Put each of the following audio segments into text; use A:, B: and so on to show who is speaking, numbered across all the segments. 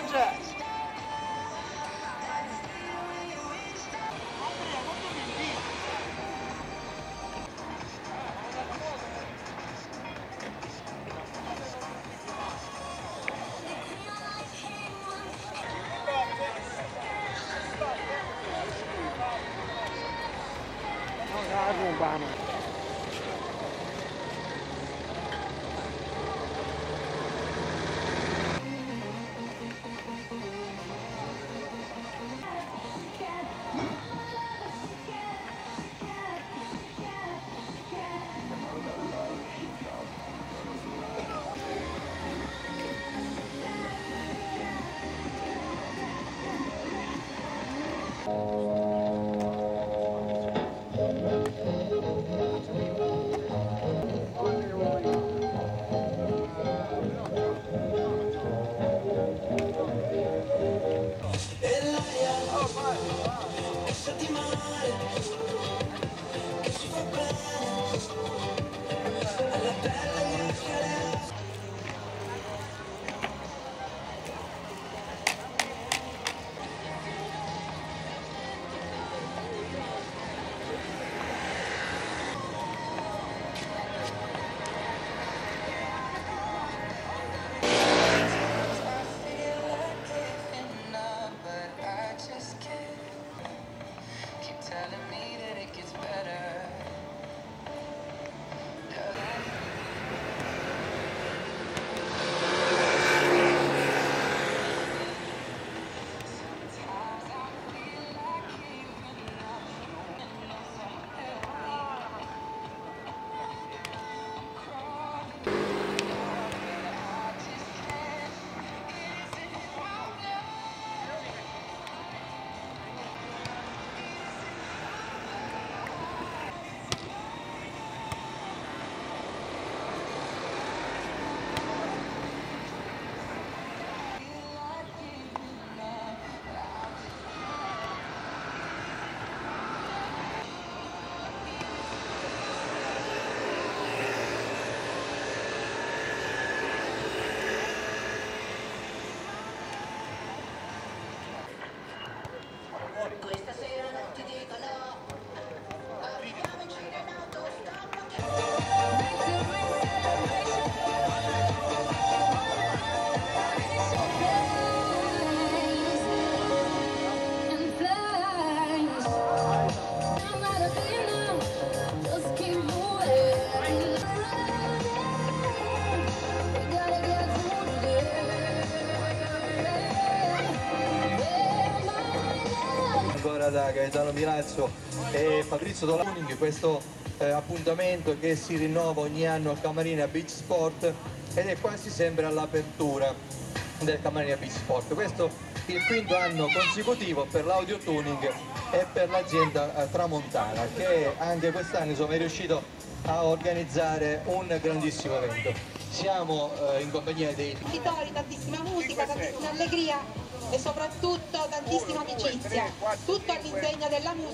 A: Da Gaetano Milazzo e Fabrizio Dolani, questo appuntamento che si rinnova ogni anno al Camarina Beach Sport ed è quasi sempre all'apertura del Camarina Beach Sport. Questo è il quinto anno consecutivo per l'audio tuning e per l'azienda Tramontana, che anche quest'anno è riuscito a organizzare un grandissimo evento. Siamo in compagnia dei
B: vincitori, tantissima musica, tantissima allegria e soprattutto tantissima amicizia, tutto all'insegna della musica.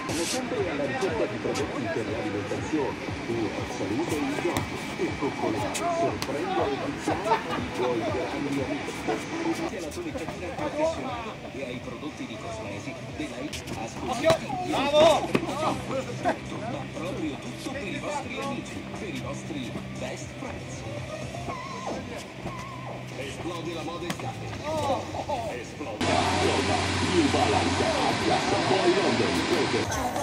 C: Come sempre alla ricerca di prodotti per l'alimentazione e salute e giochi e coccolare, sorprendere chi chiama i tuoi grandi amici. Sia la toniccatina professionale e ai prodotti di cosmesi della ascoltati. Bravo! Tutto, ma proprio tutto per i vostri amici, per i vostri best friends. Esplode la moda estate. Esplode. New Balance Atlas Boy London.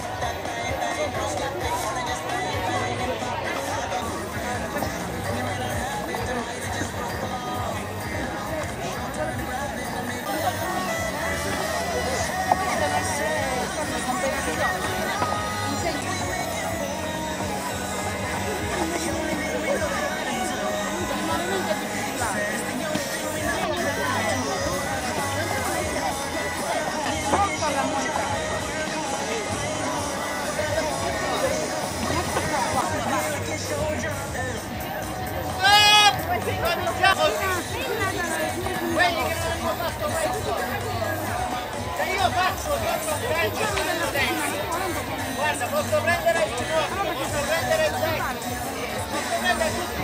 D: Guarda, posso prendere il tuo, posso prendere il Jack, posso prendere tutti.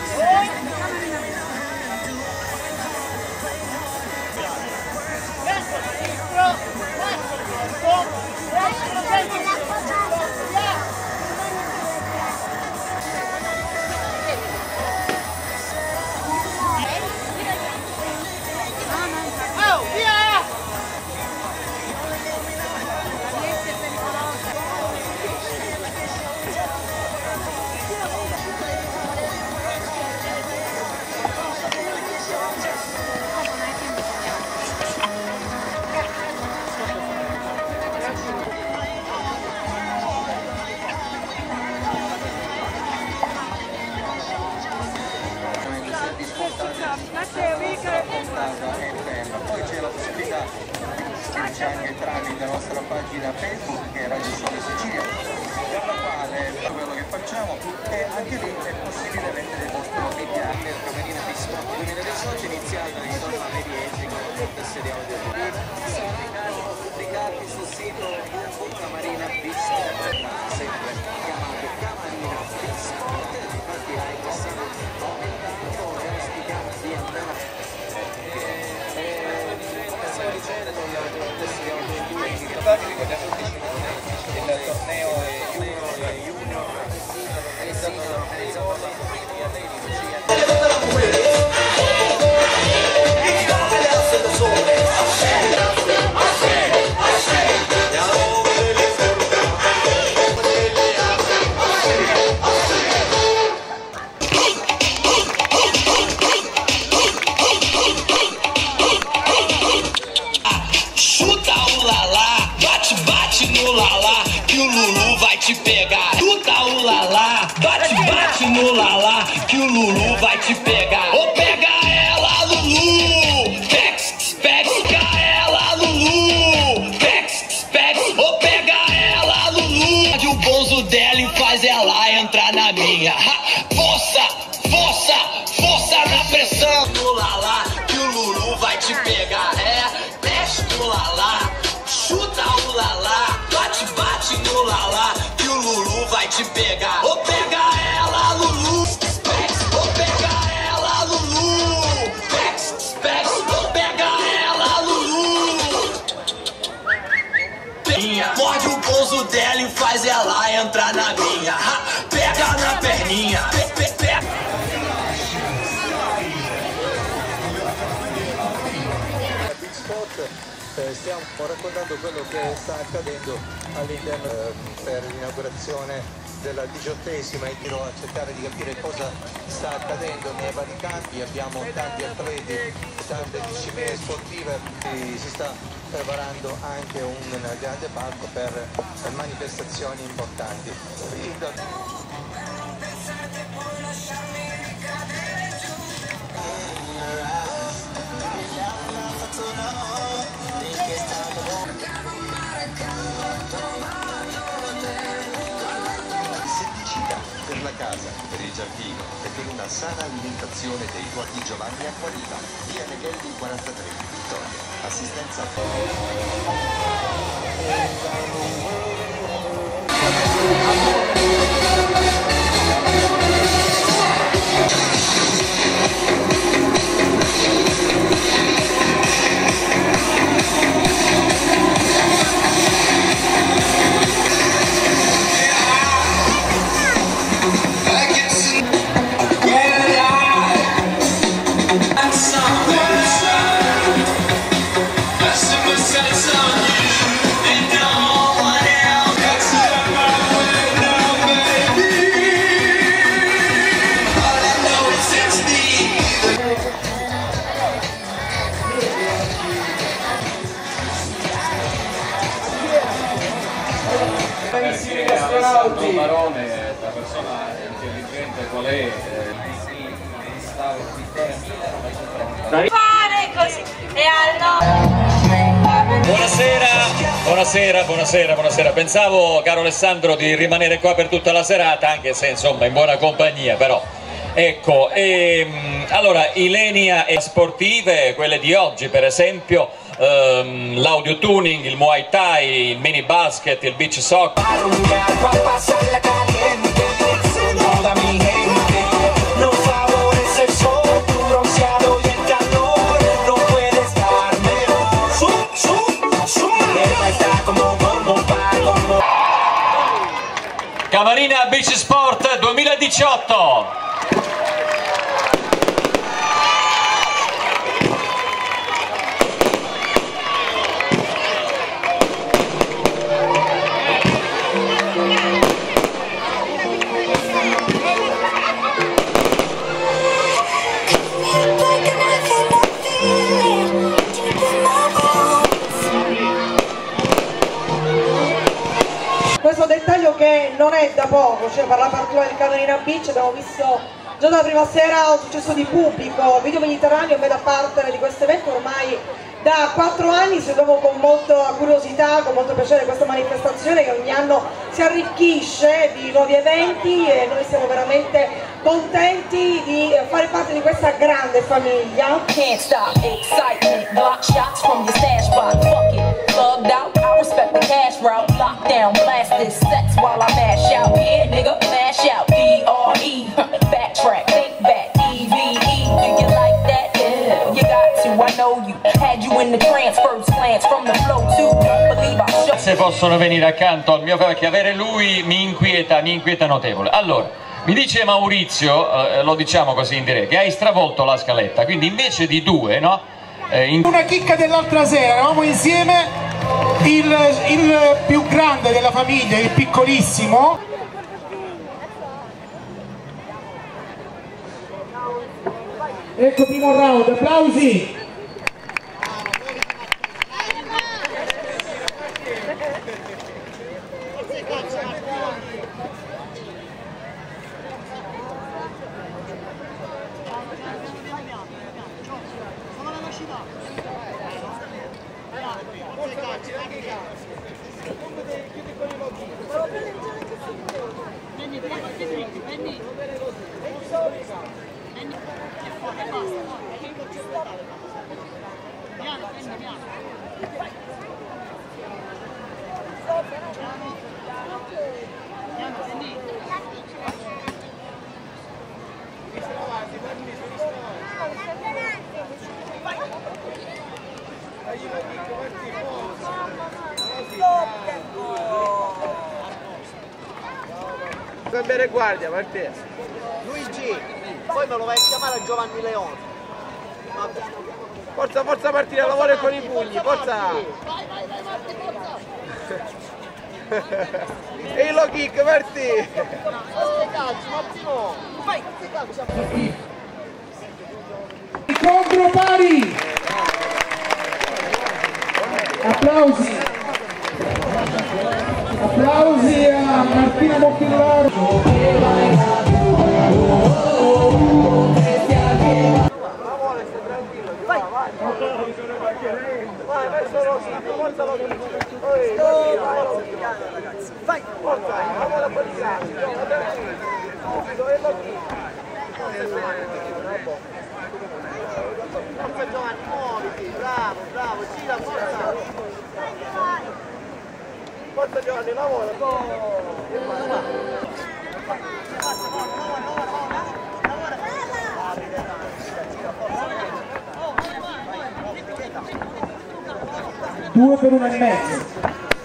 D: Destro, sinistro, destro, oh, via!
A: Poi c'è la possibilità di iscriverci anche tramite la nostra pagina Facebook che è Radio Sole Sicilia, per la quale quello che facciamo e anche lì è possibile mettere il vostro media.
E: Il Camarina Beach Sport 2018 è iniziato intorno alle 10 con le contesse di audio. Sono pubblicati sul sito Camarina Beach Sport, sempre chiamato Camarina Beach Sport. Infatti hai quest'anno aumentato e auspicato di andare
A: Ricordiamo tutti il torneo Junior organizzato dalla Premier
F: no lalá, que o Lulu vai te pegar. Chuta o lalá, bate, bate no lalá, que o Lulu vai te pegar. Ô, pega ela, Lulu! Pex, pega ela, Lulu! Pex, pex, ô, pega ela, Lulu! O bonzo dela e faz ela entrar na minha. Força, força, força na pressão. No lalá, que o Lulu vai te pegar. É, mexe no lalá. Chuta o lalá, bate, bate no lalá, que o Lulu vai te pegar. Ô, pega ela, Lulu! Ô, pega ela, Lulu! Ô, pega ela, Lulu! Morde o bolso dela e faz ela entrar na minha. Pega na perninha.
A: Stiamo raccontando quello che sta accadendo all'interno per l'inaugurazione della 18ª e dirò a cercare di capire cosa sta accadendo nei vari campi. Abbiamo tanti atleti, tante discipline sportive, si sta preparando anche un grande palco per manifestazioni importanti.
G: Per la casa, per il giardino e per una sana alimentazione dei tuoi Giovanni Acquarita, via Neghelli 43, Vittoria. Assistenza
H: carissimi astronauti.
I: Barone, la persona intelligente qual è?
J: Fare così e allora.
K: Buonasera. Pensavo, caro Alessandro, di rimanere qua per tutta la serata, anche se insomma in buona compagnia, però. Ecco, allora, Ilenia e sportive, quelle di oggi per esempio, l'audio tuning, il Muay Thai, il mini basket, il beach soccer. Camarina Beach Sport 2018.
L: Questo dettaglio che non è da poco, cioè per l'apertura del Camarina Beach abbiamo visto già dalla prima sera un successo di pubblico. Video Mediterraneo, me da partner di questo evento ormai da 4 anni, seguiamo con molta curiosità, con molto piacere questa manifestazione che ogni anno si arricchisce di nuovi eventi e noi siamo veramente contenti di fare parte di questa grande famiglia.
M: Can't stop, excitement, block shots from your stash spot, fuck it, plugged out, I respect the cash route, lockdown, blast this sets while I mash out, yeah nigga, mash out, D-R-E, backtrack, think back, E-V-E, do you like that? Yeah, you got to, I know you, had you in the transfer slants from the flow too, don't believe I show.
K: Se possono venire accanto al mio, perché avere lui mi inquieta notevole. Allora, mi dice Maurizio, lo diciamo così in diretta, che hai stravolto la scaletta, quindi invece di 2, no?
H: Una chicca dell'altra sera, eravamo insieme, il più grande della famiglia, il piccolissimo. Ecco primo round, applausi!
D: Bene, guardia, Martina. Luigi, poi me lo vai a chiamare a Giovanni Leone. Forza, forza Martina, lavora con i pugni, forza! E il low kick, Marti!
H: Incontro pari! Applausi! Applausi a Martina Moccellaro!
D: Vai, forza, lavora a qualità! Forza Giovanni, muoviti, bravo, gira, forza! Forza Giovanni, lavora,
H: Due per 1,5.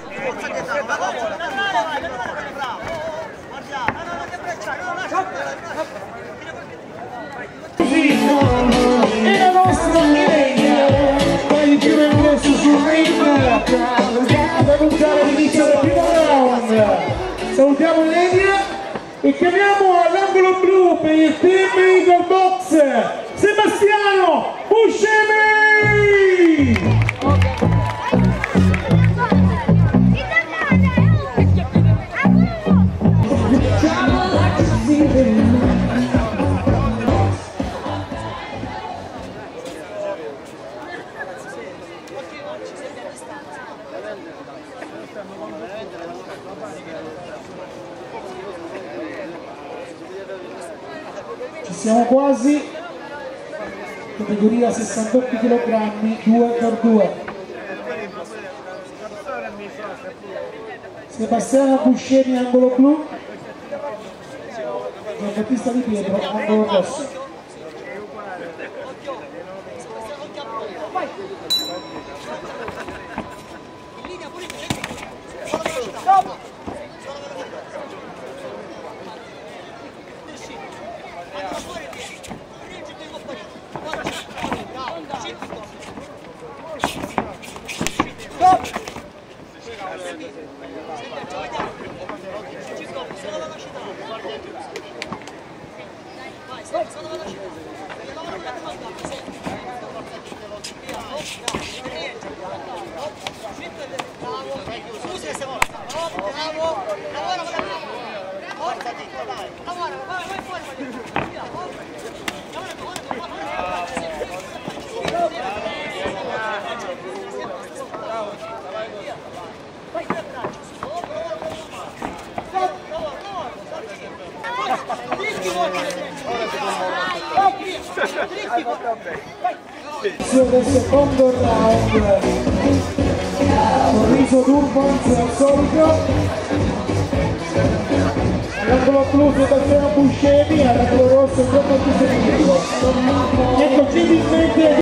H: E la nostra Ilenia va in giro ingresso sul ring ad annunciare l'inizio del primo round. Salutiamo Ilenia e chiamiamo all'angolo blu per il team Eagle Box Sebastiano Buscemi! Siamo quasi, categoria 68 kg, 2x2. Sebastiano Buscemi, angolo blu. Gianbattista Di Pietro, angolo rosso. Del secondo round, Sorriso Turbans al solito, all'angolo blu Sebastiano Buscemi, all'angolo rosso Gianbattista Di Pietro. Ecco,